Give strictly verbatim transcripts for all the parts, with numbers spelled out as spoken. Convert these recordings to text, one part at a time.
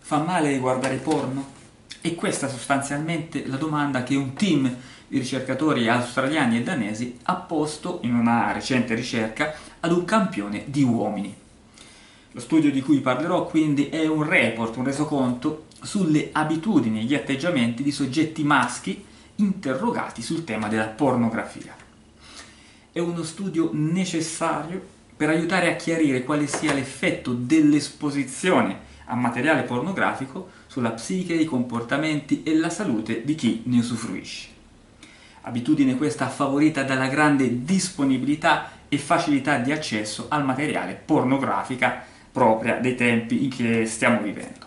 Fa male guardare porno? E questa sostanzialmente la domanda che un team di ricercatori australiani e danesi ha posto in una recente ricerca ad un campione di uomini. Lo studio di cui parlerò quindi è un report, un resoconto sulle abitudini e gli atteggiamenti di soggetti maschi interrogati sul tema della pornografia. È uno studio necessario per aiutare a chiarire quale sia l'effetto dell'esposizione a materiale pornografico sulla psiche, i comportamenti e la salute di chi ne usufruisce. Abitudine questa favorita dalla grande disponibilità e facilità di accesso al materiale pornografica propria dei tempi in che stiamo vivendo.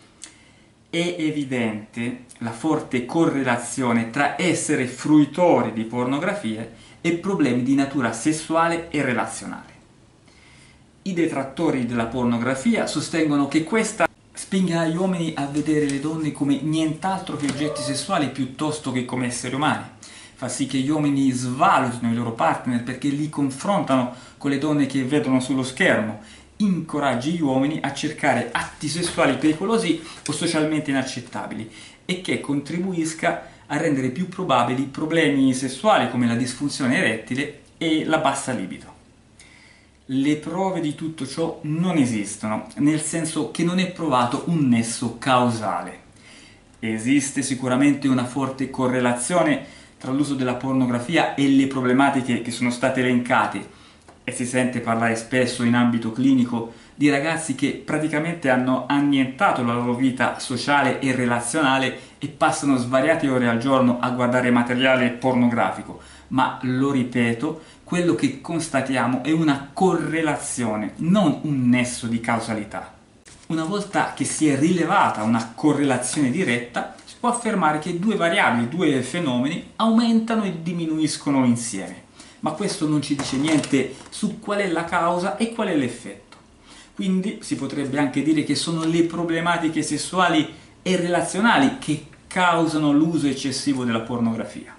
È evidente la forte correlazione tra essere fruitori di pornografie e problemi di natura sessuale e relazionale. I detrattori della pornografia sostengono che questa spinga gli uomini a vedere le donne come nient'altro che oggetti sessuali piuttosto che come esseri umani. Fa sì che gli uomini svalutino i loro partner perché li confrontano con le donne che vedono sullo schermo. Incoraggi gli uomini a cercare atti sessuali pericolosi o socialmente inaccettabili e che contribuisca a rendere più probabili problemi sessuali come la disfunzione erettile e la bassa libido. Le prove di tutto ciò non esistono, nel senso che non è provato un nesso causale. Esiste sicuramente una forte correlazione tra l'uso della pornografia e le problematiche che sono state elencate, e si sente parlare spesso in ambito clinico di ragazzi che praticamente hanno annientato la loro vita sociale e relazionale e passano svariate ore al giorno a guardare materiale pornografico, ma lo ripeto, quello che constatiamo è una correlazione, non un nesso di causalità. Una volta che si è rilevata una correlazione diretta, si può affermare che due variabili, due fenomeni aumentano e diminuiscono insieme. Ma questo non ci dice niente su qual è la causa e qual è l'effetto. Quindi si potrebbe anche dire che sono le problematiche sessuali e relazionali che causano l'uso eccessivo della pornografia.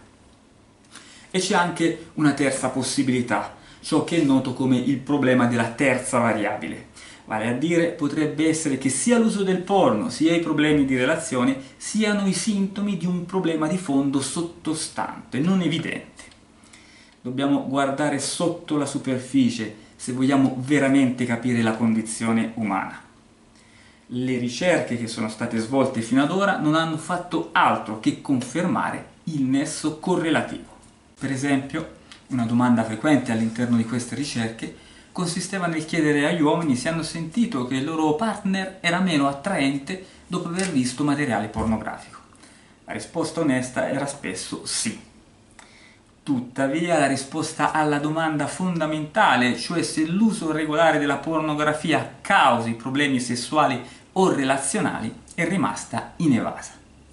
E c'è anche una terza possibilità, ciò che è noto come il problema della terza variabile. Vale a dire, potrebbe essere che sia l'uso del porno, sia i problemi di relazione, siano i sintomi di un problema di fondo sottostante, non evidente. Dobbiamo guardare sotto la superficie se vogliamo veramente capire la condizione umana. Le ricerche che sono state svolte fino ad ora non hanno fatto altro che confermare il nesso correlativo. Per esempio, una domanda frequente all'interno di queste ricerche consisteva nel chiedere agli uomini se hanno sentito che il loro partner era meno attraente dopo aver visto materiale pornografico. La risposta onesta era spesso sì. Tuttavia la risposta alla domanda fondamentale, cioè se l'uso regolare della pornografia causi problemi sessuali o relazionali, è rimasta inevasa.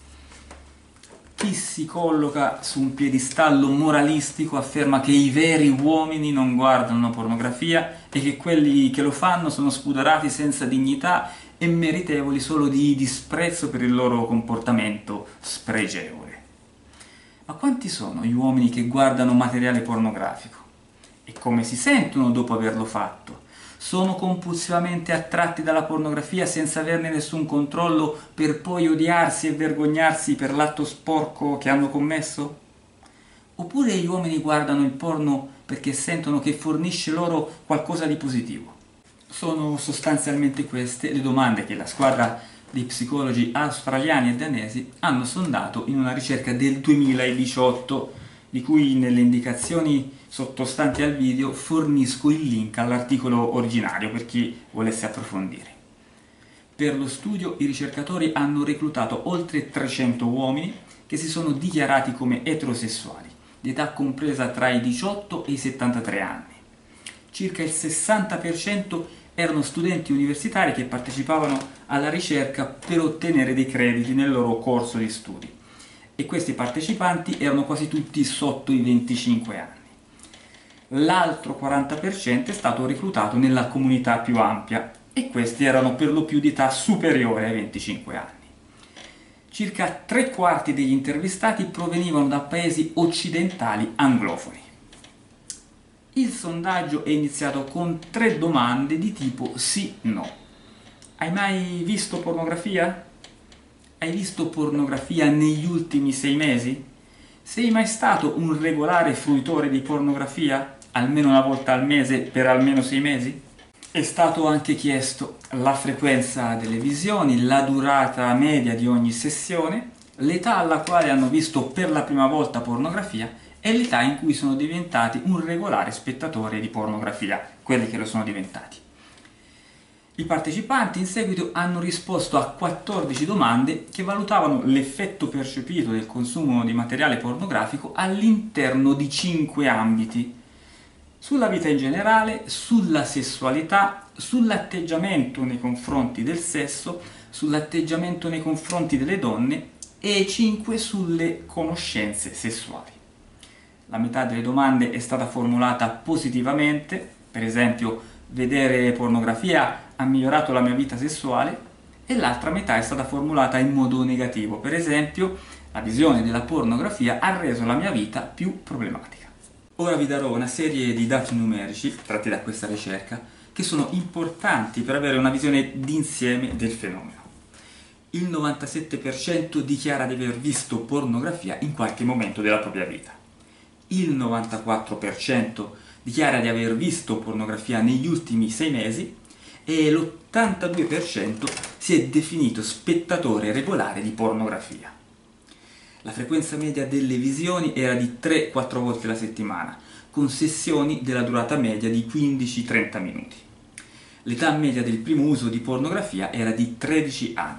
Chi si colloca su un piedistallo moralistico afferma che i veri uomini non guardano pornografia e che quelli che lo fanno sono spudorati senza dignità e meritevoli solo di disprezzo per il loro comportamento spregevole. Ma quanti sono gli uomini che guardano materiale pornografico? E come si sentono dopo averlo fatto? Sono compulsivamente attratti dalla pornografia senza averne nessun controllo per poi odiarsi e vergognarsi per l'atto sporco che hanno commesso? Oppure gli uomini guardano il porno perché sentono che fornisce loro qualcosa di positivo? Sono sostanzialmente queste le domande che la squadra di psicologi australiani e danesi hanno sondato in una ricerca del duemiladiciotto, di cui nelle indicazioni sottostanti al video fornisco il link all'articolo originario per chi volesse approfondire. Per lo studio i ricercatori hanno reclutato oltre trecento uomini che si sono dichiarati come eterosessuali, di età compresa tra i diciotto e i settantatré anni. Circa il sessanta per cento erano studenti universitari che partecipavano alla ricerca per ottenere dei crediti nel loro corso di studi, e questi partecipanti erano quasi tutti sotto i venticinque anni. L'altro quaranta per cento è stato reclutato nella comunità più ampia, e questi erano per lo più di età superiore ai venticinque anni. Circa tre quarti degli intervistati provenivano da paesi occidentali anglofoni. Il sondaggio è iniziato con tre domande di tipo sì-no. Hai mai visto pornografia? Hai visto pornografia negli ultimi sei mesi? Sei mai stato un regolare fruitore di pornografia? Almeno una volta al mese per almeno sei mesi? È stato anche chiesto la frequenza delle visioni, la durata media di ogni sessione, l'età alla quale hanno visto per la prima volta pornografia e l'età in cui sono diventati un regolare spettatore di pornografia, quelli che lo sono diventati. I partecipanti in seguito hanno risposto a quattordici domande che valutavano l'effetto percepito del consumo di materiale pornografico all'interno di cinque ambiti: sulla vita in generale, sulla sessualità, sull'atteggiamento nei confronti del sesso, sull'atteggiamento nei confronti delle donne e cinque sulle conoscenze sessuali. La metà delle domande è stata formulata positivamente, per esempio vedere pornografia ha migliorato la mia vita sessuale, e l'altra metà è stata formulata in modo negativo, per esempio la visione della pornografia ha reso la mia vita più problematica. Ora vi darò una serie di dati numerici tratti da questa ricerca che sono importanti per avere una visione d'insieme del fenomeno. Il novantasette per cento dichiara di aver visto pornografia in qualche momento della propria vita. Il novantaquattro per cento dichiara di aver visto pornografia negli ultimi sei mesi e l'ottantadue per cento si è definito spettatore regolare di pornografia. La frequenza media delle visioni era di tre quattro volte alla settimana, con sessioni della durata media di quindici trenta minuti. L'età media del primo uso di pornografia era di tredici anni.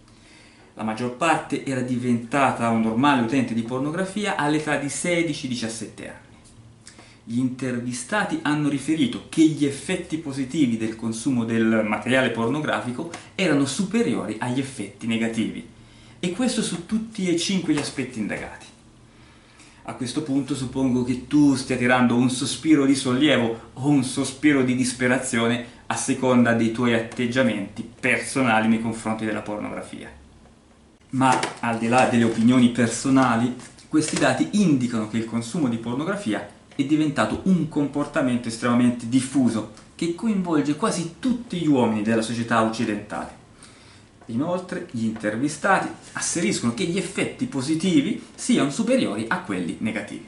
La maggior parte era diventata un normale utente di pornografia all'età di sedici diciassette anni. Gli intervistati hanno riferito che gli effetti positivi del consumo del materiale pornografico erano superiori agli effetti negativi, e questo su tutti e cinque gli aspetti indagati. A questo punto suppongo che tu stia tirando un sospiro di sollievo o un sospiro di disperazione a seconda dei tuoi atteggiamenti personali nei confronti della pornografia. Ma al di là delle opinioni personali, questi dati indicano che il consumo di pornografia è diventato un comportamento estremamente diffuso che coinvolge quasi tutti gli uomini della società occidentale. Inoltre, gli intervistati asseriscono che gli effetti positivi siano superiori a quelli negativi.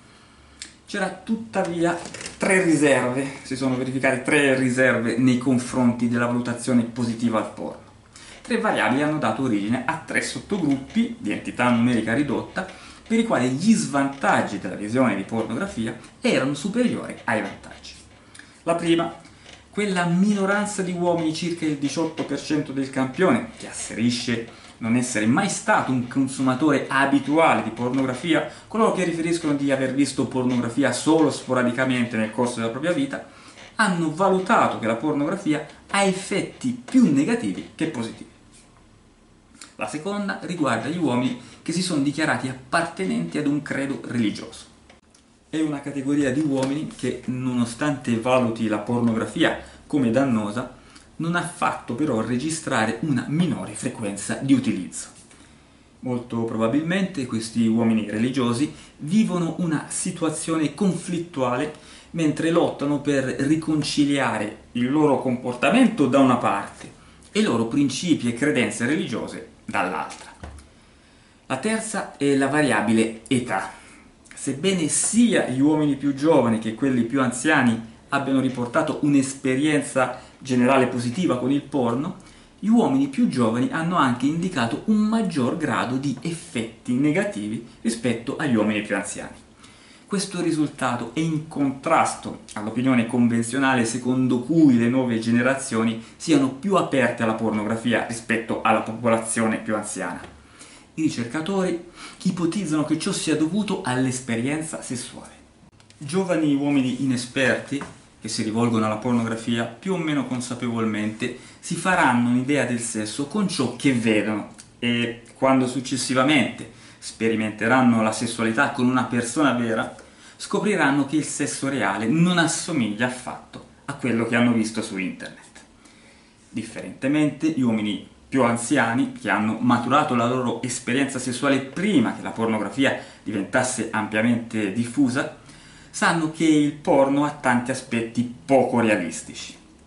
C'era tuttavia tre riserve, si sono verificate tre riserve nei confronti della valutazione positiva al porno. Tre variabili hanno dato origine a tre sottogruppi di entità numerica ridotta per i quali gli svantaggi della visione di pornografia erano superiori ai vantaggi. La prima, quella minoranza di uomini, circa il diciotto per cento del campione, che asserisce non essere mai stato un consumatore abituale di pornografia, coloro che riferiscono di aver visto pornografia solo sporadicamente nel corso della propria vita, hanno valutato che la pornografia ha effetti più negativi che positivi. La seconda riguarda gli uomini che si sono dichiarati appartenenti ad un credo religioso. È una categoria di uomini che, nonostante valuti la pornografia come dannosa, non ha fatto però registrare una minore frequenza di utilizzo. Molto probabilmente questi uomini religiosi vivono una situazione conflittuale mentre lottano per riconciliare il loro comportamento da una parte e i loro principi e credenze religiose dall'altra. La terza è la variabile età. Sebbene sia gli uomini più giovani che quelli più anziani abbiano riportato un'esperienza generale positiva con il porno, gli uomini più giovani hanno anche indicato un maggior grado di effetti negativi rispetto agli uomini più anziani. Questo risultato è in contrasto all'opinione convenzionale secondo cui le nuove generazioni siano più aperte alla pornografia rispetto alla popolazione più anziana. I ricercatori ipotizzano che ciò sia dovuto all'esperienza sessuale. Giovani uomini inesperti che si rivolgono alla pornografia più o meno consapevolmente si faranno un'idea del sesso con ciò che vedono, e quando successivamente sperimenteranno la sessualità con una persona vera, scopriranno che il sesso reale non assomiglia affatto a quello che hanno visto su internet. Differentemente, gli uomini più anziani, che hanno maturato la loro esperienza sessuale prima che la pornografia diventasse ampiamente diffusa, sanno che il porno ha tanti aspetti poco realistici.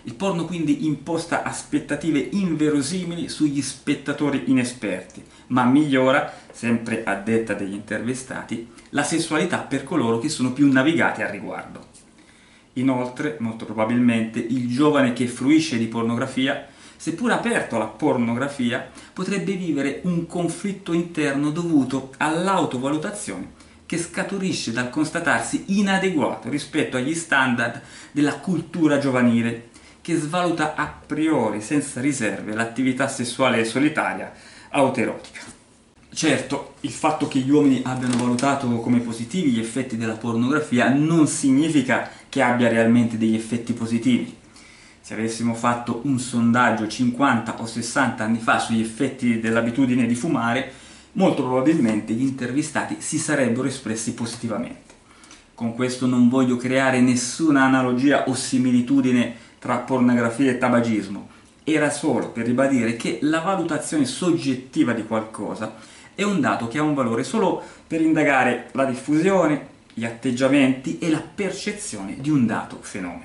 Il porno quindi imposta aspettative inverosimili sugli spettatori inesperti, ma migliora, sempre a detta degli intervistati, la sessualità per coloro che sono più navigati al riguardo. Inoltre, molto probabilmente, il giovane che fruisce di pornografia, seppur aperto alla pornografia, potrebbe vivere un conflitto interno dovuto all'autovalutazione che scaturisce dal constatarsi inadeguato rispetto agli standard della cultura giovanile, che svaluta a priori, senza riserve, l'attività sessuale solitaria autoerotica. Certo, il fatto che gli uomini abbiano valutato come positivi gli effetti della pornografia non significa che abbia realmente degli effetti positivi. Se avessimo fatto un sondaggio cinquanta o sessanta anni fa sugli effetti dell'abitudine di fumare, molto probabilmente gli intervistati si sarebbero espressi positivamente. Con questo non voglio creare nessuna analogia o similitudine tra pornografia e tabagismo. Era solo per ribadire che la valutazione soggettiva di qualcosa è un dato che ha un valore solo per indagare la diffusione, gli atteggiamenti e la percezione di un dato fenomeno.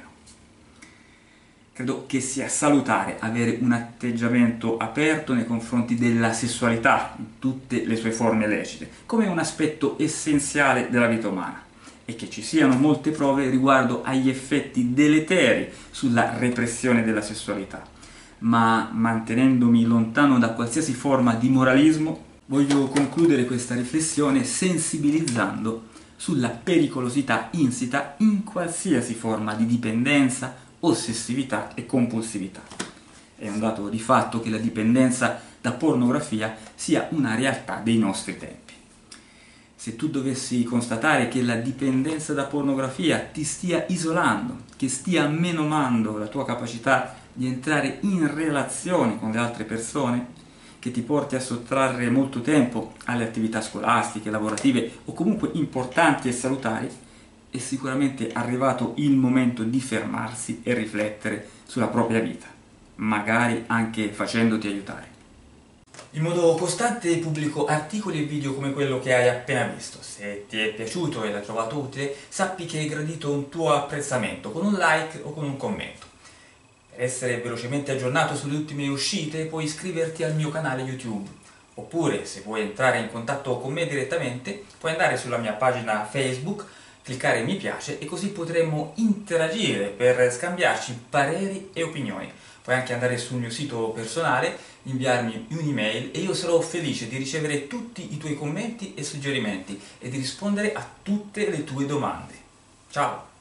Credo che sia salutare avere un atteggiamento aperto nei confronti della sessualità in tutte le sue forme lecite, come un aspetto essenziale della vita umana, e che ci siano molte prove riguardo agli effetti deleteri sulla repressione della sessualità. Ma mantenendomi lontano da qualsiasi forma di moralismo, voglio concludere questa riflessione sensibilizzando sulla pericolosità insita in qualsiasi forma di dipendenza, ossessività e compulsività. È un dato di fatto che la dipendenza da pornografia sia una realtà dei nostri tempi. Se tu dovessi constatare che la dipendenza da pornografia ti stia isolando, che stia menomando la tua capacità di entrare in relazione con le altre persone, che ti porti a sottrarre molto tempo alle attività scolastiche, lavorative o comunque importanti e salutari, è sicuramente arrivato il momento di fermarsi e riflettere sulla propria vita, magari anche facendoti aiutare. In modo costante pubblico articoli e video come quello che hai appena visto. Se ti è piaciuto e l'hai trovato utile, sappi che hai gradito un tuo apprezzamento con un like o con un commento. Per essere velocemente aggiornato sulle ultime uscite puoi iscriverti al mio canale YouTube. Oppure, se vuoi entrare in contatto con me direttamente, puoi andare sulla mia pagina Facebook, cliccare mi piace e così potremo interagire per scambiarci pareri e opinioni. Puoi anche andare sul mio sito personale, inviarmi un'email e io sarò felice di ricevere tutti i tuoi commenti e suggerimenti e di rispondere a tutte le tue domande. Ciao!